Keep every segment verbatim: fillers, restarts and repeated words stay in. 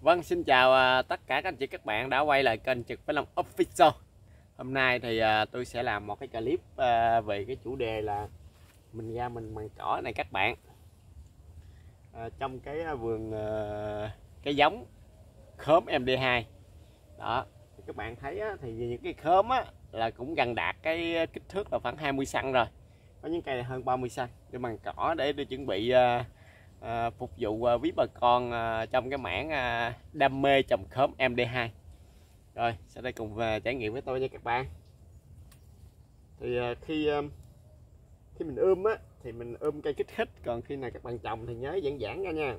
Vâng, xin chào à, tất cả các anh chị các bạn đã quay lại kênh Trực Với Long Official. Hôm nay thì à, tôi sẽ làm một cái clip à, về cái chủ đề là mình ra mình mần cỏ này các bạn. À, trong cái à, vườn à, cái giống khóm em đê hai. Đó, các bạn thấy á, thì những cái khóm á, là cũng gần đạt cái kích thước là khoảng hai mươi xăng rồi. Có những cây là hơn ba mươi xăng để mần cỏ để để chuẩn bị à, À, phục vụ à, quý bà con à, trong cái mảng à, đam mê trồng khóm em đê hai. Rồi sau đây cùng à, trải nghiệm với tôi nha các bạn. Thì à, khi à, khi mình ươm á thì mình ươm cây kích thích, còn khi nào các bạn trồng thì nhớ giãn giãn ra nha.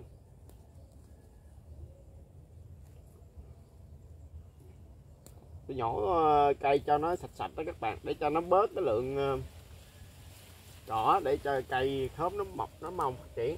Tôi nhổ à, cây cho nó sạch sạch đó các bạn, để cho nó bớt cái lượng à, cỏ, để cho cây khóm nó mọc nó mau phát triển.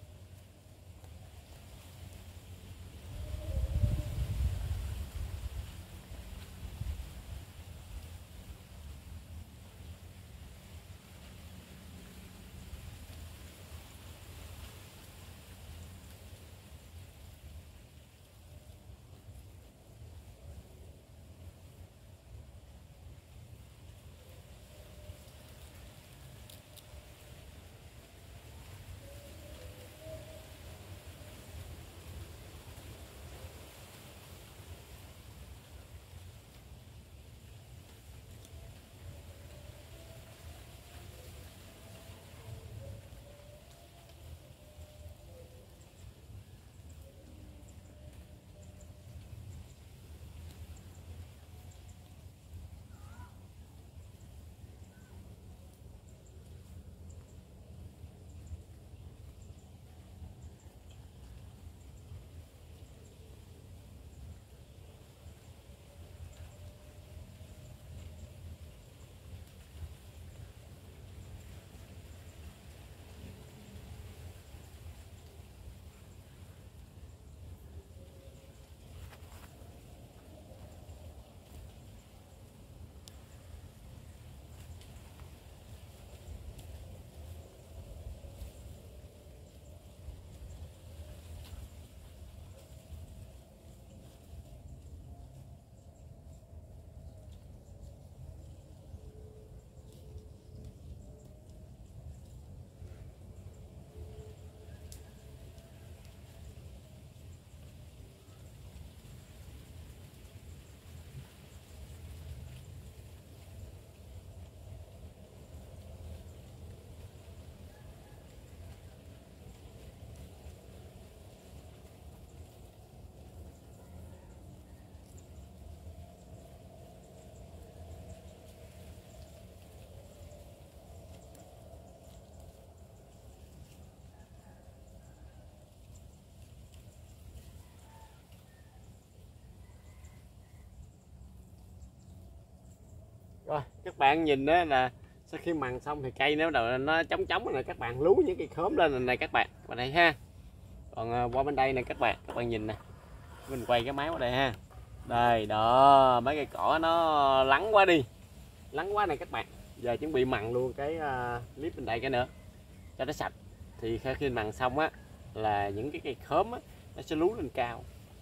Rồi các bạn nhìn đó là sau khi mần xong thì cây nếu đầu nó trống trống này, các bạn lú những cây khóm lên này các bạn vào đây ha. Còn à, qua bên đây này các bạn các bạn nhìn nè, mình quay cái máy qua đây ha. Đây đó, mấy cây cỏ nó lắng quá đi, lắng quá này các bạn. Giờ chuẩn bị mần luôn cái uh, clip bên đây cái nữa cho nó sạch. Thì khi mần xong á là những cái cây khóm á nó sẽ lú lên cao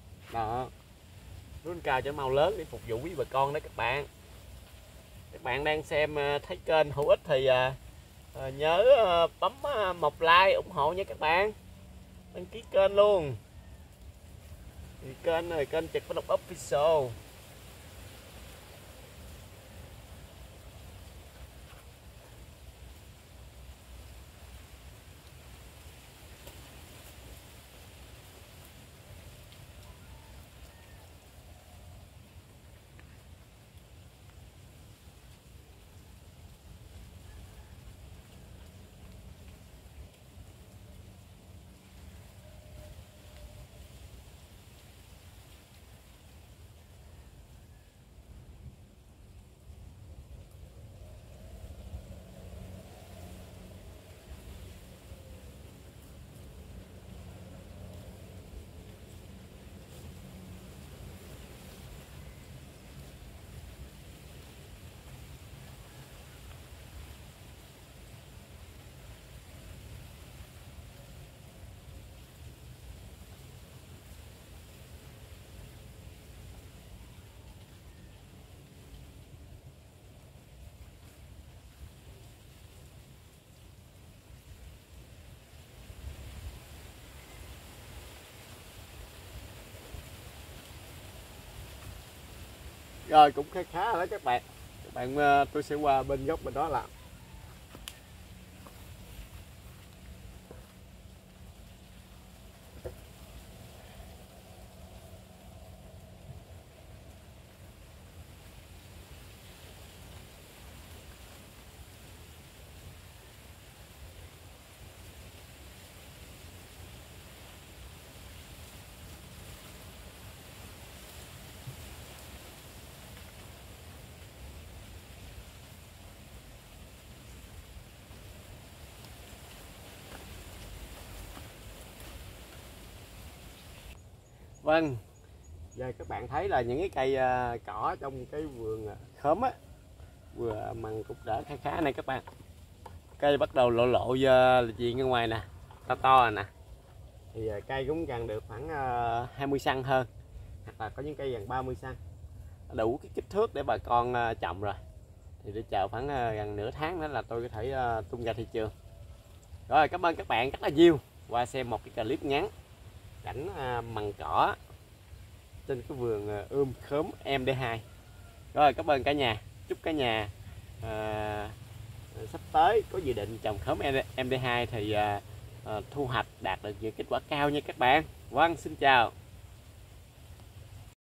đó, lú lên cao cho nó mau lớn để phục vụ quý bà con đó các bạn. Các bạn đang xem thấy kênh hữu ích thì nhớ bấm một like ủng hộ nha các bạn, đăng ký kênh luôn. Thì kênh này kênh Trực Với Long Official. Rồi cũng khá khá rồi đó các bạn. Các bạn ờ, tôi sẽ qua bên góc bên đó làm. Vâng, giờ các bạn thấy là những cái cây uh, cỏ trong cái vườn khóm á vừa măng cũng đã khá khá này các bạn. Cây bắt đầu lộ lộ uh, diện ở ngoài nè, to to rồi nè. Thì uh, cây cũng gần được khoảng uh, hai mươi xăng hơn, hoặc là có những cây gần ba mươi xăng, đủ cái kích thước để bà con uh, trồng rồi. Thì để chờ khoảng uh, gần nửa tháng nữa là tôi có thể uh, tung ra thị trường. Rồi, cảm ơn các bạn rất là nhiều qua xem một cái clip ngắn cảnh uh, măng cỏ trên cái vườn uh, ươm khóm em đê hai. Rồi, cảm ơn cả nhà. Chúc cả nhà à, sắp tới có dự định trồng khóm em đê hai thì à, à, thu hoạch đạt được những kết quả cao nha các bạn. Vâng, xin chào.